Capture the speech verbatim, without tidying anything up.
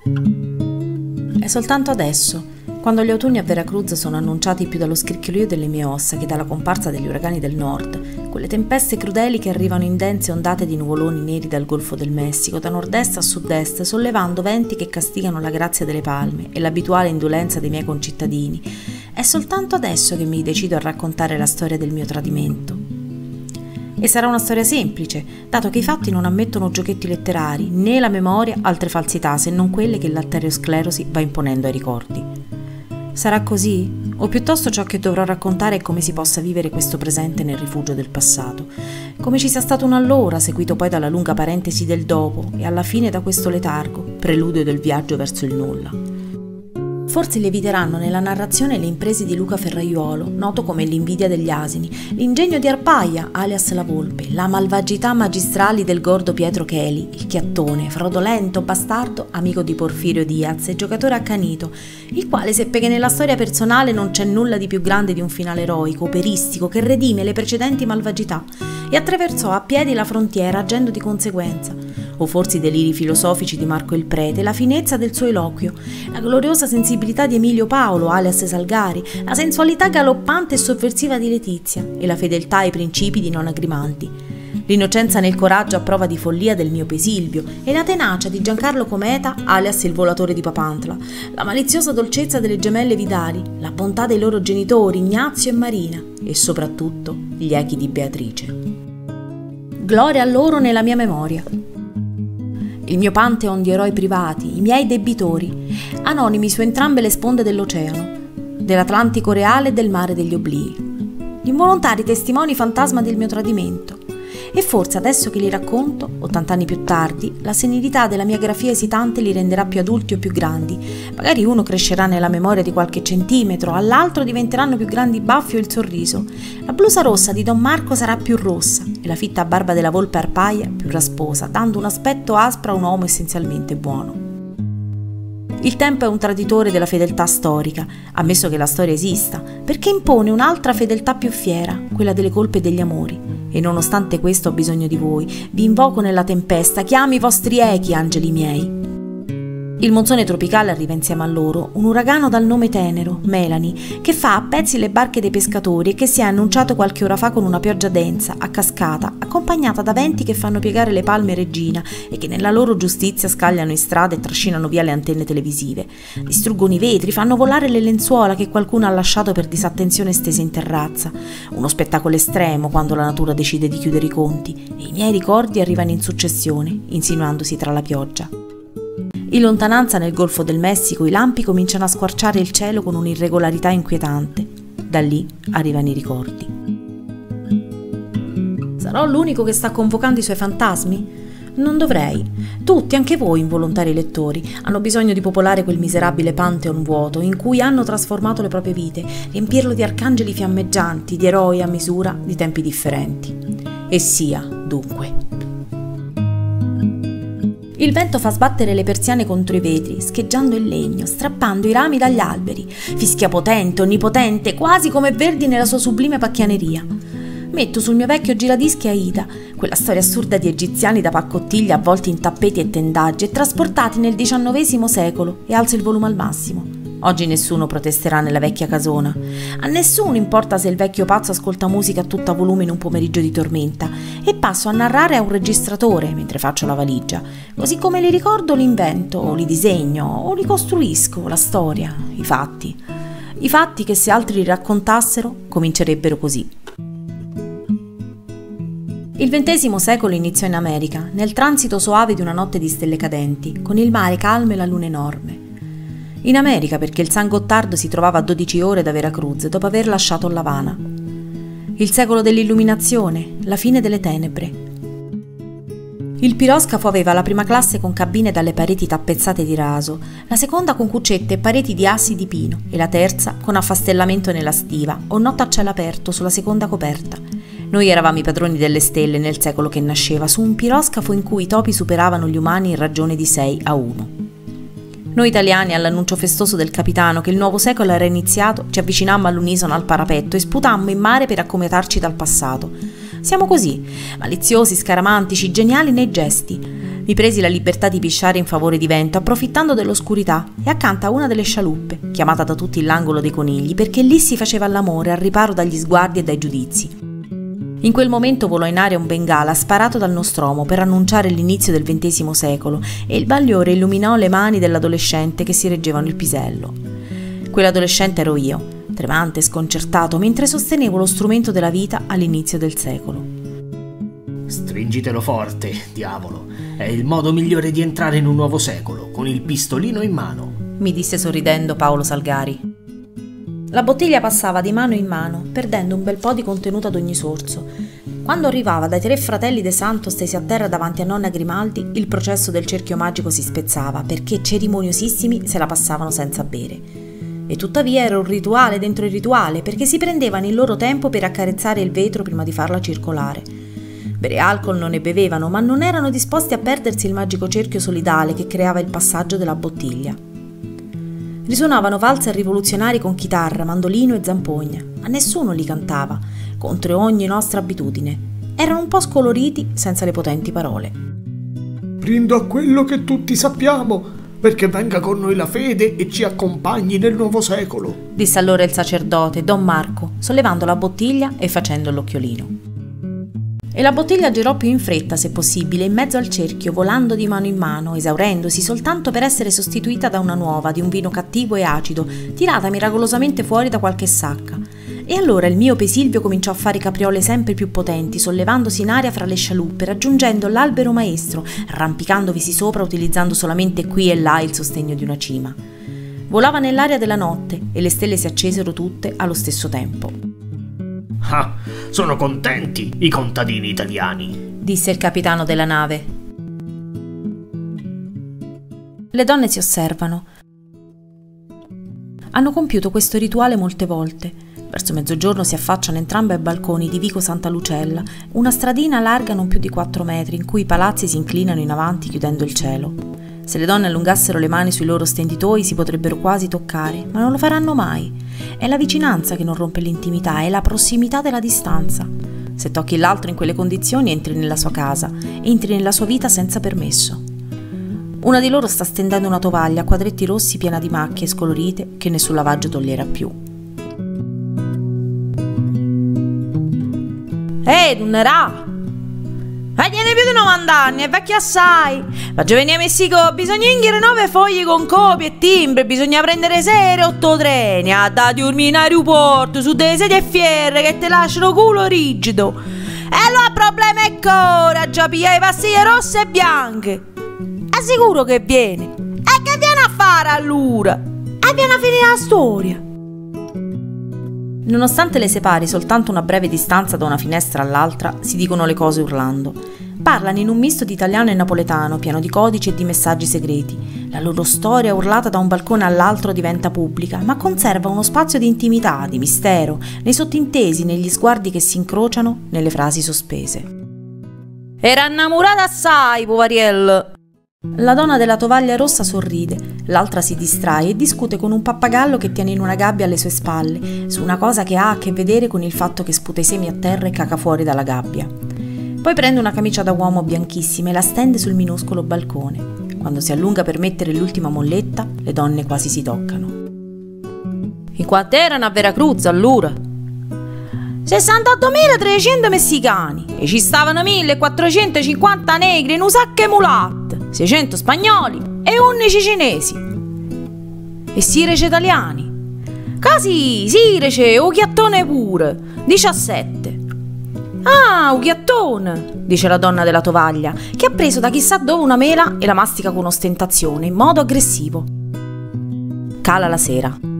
È soltanto adesso, quando gli autunni a Veracruz sono annunciati più dallo scricchiolio delle mie ossa che dalla comparsa degli uragani del nord, quelle tempeste crudeli che arrivano in dense ondate di nuvoloni neri dal Golfo del Messico, da nord-est a sud-est, sollevando venti che castigano la grazia delle palme e l'abituale indolenza dei miei concittadini, è soltanto adesso che mi decido a raccontare la storia del mio tradimento. E sarà una storia semplice, dato che i fatti non ammettono giochetti letterari, né la memoria altre falsità se non quelle che l'arteriosclerosi va imponendo ai ricordi. Sarà così? O piuttosto ciò che dovrò raccontare è come si possa vivere questo presente nel rifugio del passato, come ci sia stato un allora, seguito poi dalla lunga parentesi del dopo e alla fine da questo letargo, preludio del viaggio verso il nulla. Forse lieviteranno nella narrazione le imprese di Luca Ferraiuolo, noto come l'invidia degli asini, l'ingegno di Arpaia, alias la volpe, la malvagità magistrali del gordo Pietro Cheli, il chiattone, fraudolento, bastardo, amico di Porfirio Diaz e giocatore accanito, il quale seppe che nella storia personale non c'è nulla di più grande di un finale eroico, operistico, che redime le precedenti malvagità, e attraversò a piedi la frontiera agendo di conseguenza. O forse i deliri filosofici di Marco il Prete, la finezza del suo eloquio, la gloriosa sensibilità di Emilio Paolo, alias Salgari, la sensualità galoppante e sovversiva di Letizia e la fedeltà ai principi di Nonna Grimaldi, l'innocenza nel coraggio a prova di follia del miope Silvio e la tenacia di Giancarlo Cometa, alias il volatore di Papantla, la maliziosa dolcezza delle gemelle Vidali, la bontà dei loro genitori Ignazio e Marina e soprattutto gli echi di Beatrice. Gloria a loro nella mia memoria. Il mio pantheon di eroi privati, i miei debitori, anonimi su entrambe le sponde dell'oceano, dell'Atlantico reale e del mare degli oblii, gli involontari testimoni fantasma del mio tradimento. E forse adesso che li racconto, ottant'anni più tardi, la senilità della mia grafia esitante li renderà più adulti o più grandi. Magari uno crescerà nella memoria di qualche centimetro, all'altro diventeranno più grandi i baffi o il sorriso. La blusa rossa di Don Marco sarà più rossa e la fitta barba della volpe Arpaia più rasposa, dando un aspetto aspro a un uomo essenzialmente buono. Il tempo è un traditore della fedeltà storica, ammesso che la storia esista, perché impone un'altra fedeltà più fiera, quella delle colpe e degli amori. E nonostante questo ho bisogno di voi, vi invoco nella tempesta, chiami i vostri echi, angeli miei. Il monsone tropicale arriva insieme a loro, un uragano dal nome tenero, Melanie, che fa a pezzi le barche dei pescatori e che si è annunciato qualche ora fa con una pioggia densa, a cascata, accompagnata da venti che fanno piegare le palme regina e che nella loro giustizia scagliano in strada e trascinano via le antenne televisive. Distruggono i vetri, fanno volare le lenzuola che qualcuno ha lasciato per disattenzione stese in terrazza. Uno spettacolo estremo quando la natura decide di chiudere i conti e i miei ricordi arrivano in successione, insinuandosi tra la pioggia. In lontananza nel Golfo del Messico i lampi cominciano a squarciare il cielo con un'irregolarità inquietante. Da lì arrivano i ricordi. Sarò l'unico che sta convocando i suoi fantasmi? Non dovrei. Tutti, anche voi involontari lettori, hanno bisogno di popolare quel miserabile pantheon vuoto in cui hanno trasformato le proprie vite, riempirlo di arcangeli fiammeggianti, di eroi a misura di tempi differenti. E sia, dunque. Il vento fa sbattere le persiane contro i vetri, scheggiando il legno, strappando i rami dagli alberi. Fischia potente, onnipotente, quasi come Verdi nella sua sublime pacchianeria. Metto sul mio vecchio giradischi Aida, quella storia assurda di egiziani da paccottiglia avvolti in tappeti e tendaggi e trasportati nel diciannovesimo secolo, e alzo il volume al massimo. Oggi nessuno protesterà nella vecchia casona. A nessuno importa se il vecchio pazzo ascolta musica a tutta volume in un pomeriggio di tormenta, e passo a narrare a un registratore mentre faccio la valigia. Così come li ricordo li invento, o li disegno, o li costruisco, la storia, i fatti. I fatti che se altri li raccontassero comincerebbero così. Il ventesimo secolo iniziò in America, nel transito soave di una notte di stelle cadenti, con il mare calmo e la luna enorme. In America perché il San Gottardo si trovava a dodici ore da Veracruz dopo aver lasciato l'Havana. Il secolo dell'illuminazione, la fine delle tenebre. Il piroscafo aveva la prima classe con cabine dalle pareti tappezzate di raso, la seconda con cucette e pareti di assi di pino e la terza con affastellamento nella stiva o notte a cielo aperto sulla seconda coperta. Noi eravamo i padroni delle stelle nel secolo che nasceva, su un piroscafo in cui i topi superavano gli umani in ragione di sei a uno. Noi italiani, all'annuncio festoso del capitano che il nuovo secolo era iniziato, ci avvicinammo all'unisono al parapetto e sputammo in mare per accomiatarci dal passato. Siamo così, maliziosi, scaramantici, geniali nei gesti. Mi presi la libertà di pisciare in favore di vento, approfittando dell'oscurità, e accanto a una delle scialuppe, chiamata da tutti l'angolo dei conigli, perché lì si faceva l'amore al riparo dagli sguardi e dai giudizi. In quel momento volò in aria un bengala sparato dal Nostromo per annunciare l'inizio del ventesimo secolo, e il bagliore illuminò le mani dell'adolescente che si reggevano il pisello. Quell'adolescente ero io, tremante e sconcertato, mentre sostenevo lo strumento della vita all'inizio del secolo. Stringitelo forte, diavolo. È il modo migliore di entrare in un nuovo secolo, con il pistolino in mano, mi disse sorridendo Paolo Salgari. La bottiglia passava di mano in mano, perdendo un bel po' di contenuto ad ogni sorso. Quando arrivava dai tre fratelli de Santo stesi a terra davanti a nonna Grimaldi, il processo del cerchio magico si spezzava, perché cerimoniosissimi se la passavano senza bere. E tuttavia era un rituale dentro il rituale, perché si prendevano il loro tempo per accarezzare il vetro prima di farla circolare. Bere alcol non ne bevevano, ma non erano disposti a perdersi il magico cerchio solidale che creava il passaggio della bottiglia. Risuonavano valzer rivoluzionari con chitarra, mandolino e zampogna, ma nessuno li cantava, contro ogni nostra abitudine. Erano un po' scoloriti senza le potenti parole. Brindo a quello che tutti sappiamo, perché venga con noi la fede e ci accompagni nel nuovo secolo, disse allora il sacerdote, Don Marco, sollevando la bottiglia e facendo l'occhiolino. E la bottiglia girò più in fretta, se possibile, in mezzo al cerchio, volando di mano in mano, esaurendosi soltanto per essere sostituita da una nuova, di un vino cattivo e acido, tirata miracolosamente fuori da qualche sacca. E allora il mio Pesilvio cominciò a fare capriole sempre più potenti, sollevandosi in aria fra le scialuppe, raggiungendo l'albero maestro, arrampicandovisi sopra utilizzando solamente qui e là il sostegno di una cima. Volava nell'aria della notte e le stelle si accesero tutte allo stesso tempo. Ah, sono contenti i contadini italiani, disse il capitano della nave. Le donne si osservano. Hanno compiuto questo rituale molte volte. Verso mezzogiorno si affacciano entrambe ai balconi di Vico Santa Lucella, una stradina larga non più di quattro metri, in cui i palazzi si inclinano in avanti chiudendo il cielo. Se le donne allungassero le mani sui loro stenditoi si potrebbero quasi toccare, ma non lo faranno mai. È la vicinanza che non rompe l'intimità, è la prossimità della distanza. Se tocchi l'altro in quelle condizioni entri nella sua casa, entri nella sua vita senza permesso. Una di loro sta stendendo una tovaglia a quadretti rossi piena di macchie scolorite che nessun lavaggio toglierà più. Ehi, Dunnerà! Ma tiene più di novanta anni, è vecchia assai. Ma giovedì a Messico bisogna inghire nove fogli con copie e timbre, bisogna prendere sei otto treni, a da dormire in aeroporto su delle sedie e fiere che te lasciano culo rigido. E allora il problema è che ora già piglia le pastiglie rosse e bianche. È sicuro che viene. E che viene a fare allora? E viene a finire la storia. Nonostante le separi soltanto una breve distanza da una finestra all'altra, si dicono le cose urlando. Parlano in un misto di italiano e napoletano, pieno di codici e di messaggi segreti. La loro storia, urlata da un balcone all'altro, diventa pubblica, ma conserva uno spazio di intimità, di mistero, nei sottintesi, negli sguardi che si incrociano, nelle frasi sospese. Era innamorata assai, povariello! La donna della tovaglia rossa sorride, l'altra si distrae e discute con un pappagallo che tiene in una gabbia alle sue spalle, su una cosa che ha a che vedere con il fatto che sputa i semi a terra e caca fuori dalla gabbia. Poi prende una camicia da uomo bianchissima e la stende sul minuscolo balcone. Quando si allunga per mettere l'ultima molletta, le donne quasi si toccano. In quanto erano a Veracruz allora? sessantottomilatrecento messicani e ci stavano millequattrocentocinquanta negri in un sacco e mulatte, seicento spagnoli e undici cinesi. E sirece italiani. Casi, sirece, o chiattone pure, diciassette. Ah, un ghiattone, dice la donna della tovaglia, che ha preso da chissà dove una mela e la mastica con ostentazione, in modo aggressivo. Cala la sera.